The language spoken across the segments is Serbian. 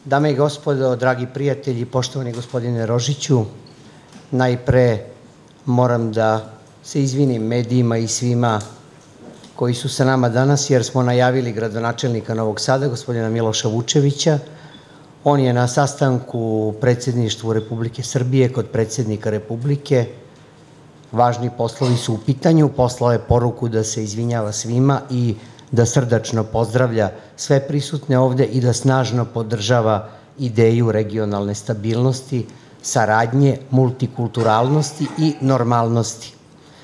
Dame i gospodo, dragi prijatelji, poštovani gospodine Rožiću, najpre moram da se izvinim medijima i svima koji su sa nama danas, jer smo najavili gradonačelnika Novog Sada, gospodina Miloša Vučevića. On je na sastanku u predsjedništvu Republike Srbije kod predsjednika Republike. Važni poslovi su u pitanju, poslao je poruku da se izvinjava svima i da srdačno pozdravlja sve prisutne ovde i da snažno podržava ideju regionalne stabilnosti, saradnje, multikulturalnosti i normalnosti.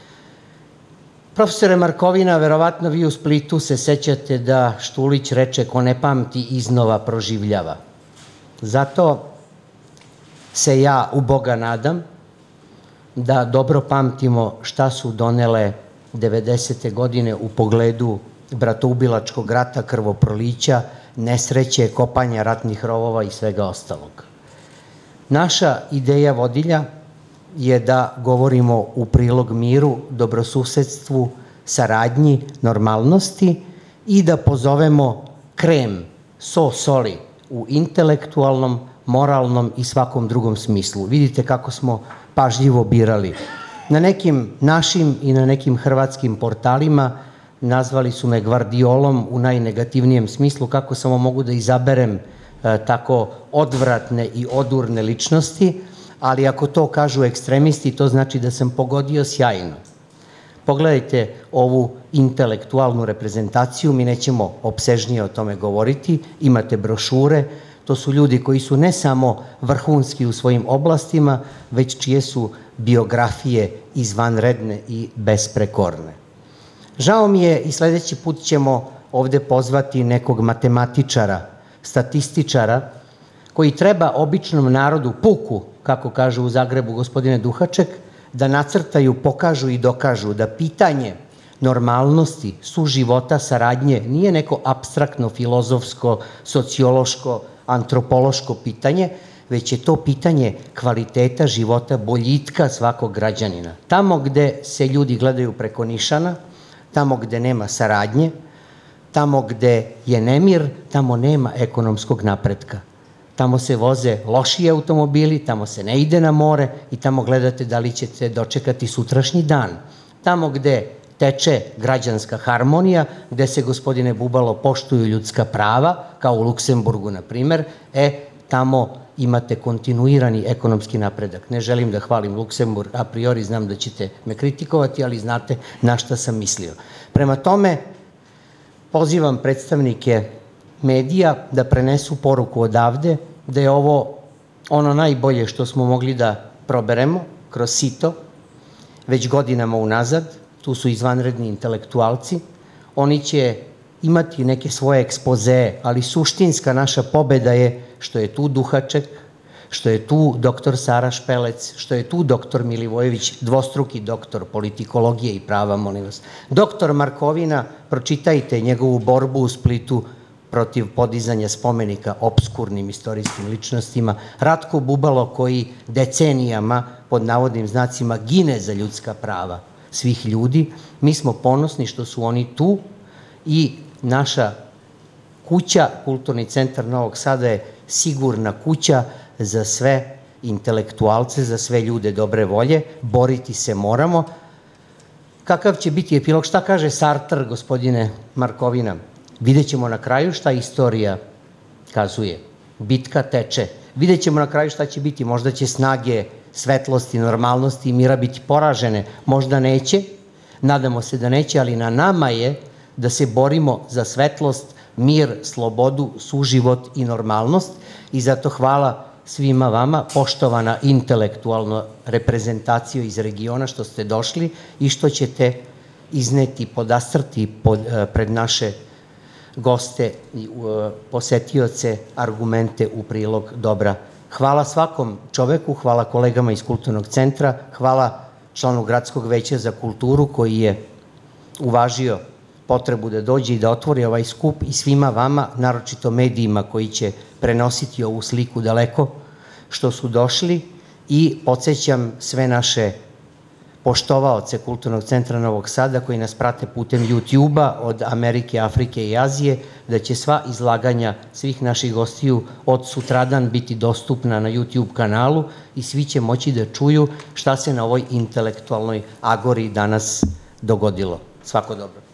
Profesore Markovina, verovatno vi u Splitu se sećate da Štulić reče: ko ne pamti iznova proživljava. Zato se ja u Boga nadam da dobro pamtimo šta su donele 90. godine u pogledu bratoubilačkog rata, krvoprolića, nesreće, kopanja ratnih rovova i svega ostalog. Naša ideja vodilja je da govorimo u prilog miru, dobrosusedstvu, saradnji, normalnosti i da pozovemo krem, soli u intelektualnom, moralnom i svakom drugom smislu. Vidite kako smo pažljivo birali. Na nekim našim i na nekim hrvatskim portalima nazvali su me gvardiolom u najnegativnijem smislu, kako samo mogu da izaberem tako odvratne i odurne ličnosti, ali ako to kažu ekstremisti, to znači da sam pogodio sjajno. Pogledajte ovu intelektualnu reprezentaciju, mi nećemo opsežnije o tome govoriti, imate brošure, to su ljudi koji su ne samo vrhunski u svojim oblastima, već čije su biografije izvanredne i besprekorne. Žao mi je, i sledeći put ćemo ovde pozvati nekog matematičara, statističara, koji treba običnom narodu, puku, kako kažu u Zagrebu gospodine Duhaček, da nacrtaju, pokažu i dokažu da pitanje normalnosti, suživota, saradnje nije neko apstraktno, filozofsko, sociološko, antropološko pitanje, već je to pitanje kvaliteta života, boljitka svakog građanina. Tamo gde se ljudi gledaju preko nišana, tamo gde nema saradnje, tamo gde je nemir, tamo nema ekonomskog napretka. Tamo se voze lošiji automobili, tamo se ne ide na more i tamo gledate da li ćete dočekati sutrašnji dan. Tamo gde teče građanska harmonija, gde se, gospodine Bubalo, poštuju ljudska prava, kao u Luksemburgu, na primer, tamo imate kontinuirani ekonomski napredak. Ne želim da hvalim Luksemburg, a priori znam da ćete me kritikovati, ali znate na šta sam mislio. Prema tome, pozivam predstavnike medija da prenesu poruku odavde, da je ovo ono najbolje što smo mogli da proberemo kroz sito, već godinama unazad. Tu su izvanredni intelektualci, oni će imati neke svoje ekspozee, ali suštinska naša pobeda je što je tu Duhaček, što je tu doktor Sara Špelec, što je tu doktor Milivojević, dvostruki doktor politikologije i prava, molim vas. Doktor Markovina, pročitajte njegovu borbu u Splitu protiv podizanja spomenika obskurnim istorijskim ličnostima. Ratko Bubalo, koji decenijama, pod navodnim znacima, gine za ljudska prava svih ljudi. Mi smo ponosni što su oni tu i naša kuća, Kulturni centar Novog Sada, je sigurna kuća za sve intelektualce, za sve ljude dobre volje. Boriti se moramo. Kakav će biti epilog? Šta kaže Sartre, gospodine Markovina? Vidjet ćemo na kraju šta istorija kazuje. Bitka teče. Vidjet ćemo na kraju šta će biti. Možda će snage svetlosti, normalnosti i mira biti poražene. Možda neće. Nadamo se da neće, ali na nama je da se borimo za svetlost, mir, slobodu, suživot i normalnost. I zato hvala svima vama, poštovana intelektualna reprezentacija iz regiona, što ste došli i što ćete izneti, podastrti pred naše goste i posetioce argumente u prilog dobra. Hvala svakom čoveku, hvala kolegama iz Kulturnog centra, hvala članu Gradskog veća za kulturu koji je uvažio potrebu da dođe i da otvori ovaj skup, i svima vama, naročito medijima koji će prenositi ovu sliku daleko, što su došli, i podsjećam sve naše poštovaoce Kulturnog centra Novog Sada koji nas prate putem YouTube-a od Amerike, Afrike i Azije, da će sva izlaganja svih naših gostiju od sutradan biti dostupna na YouTube kanalu i svi će moći da čuju šta se na ovoj intelektualnoj agori danas dogodilo. Svako dobro.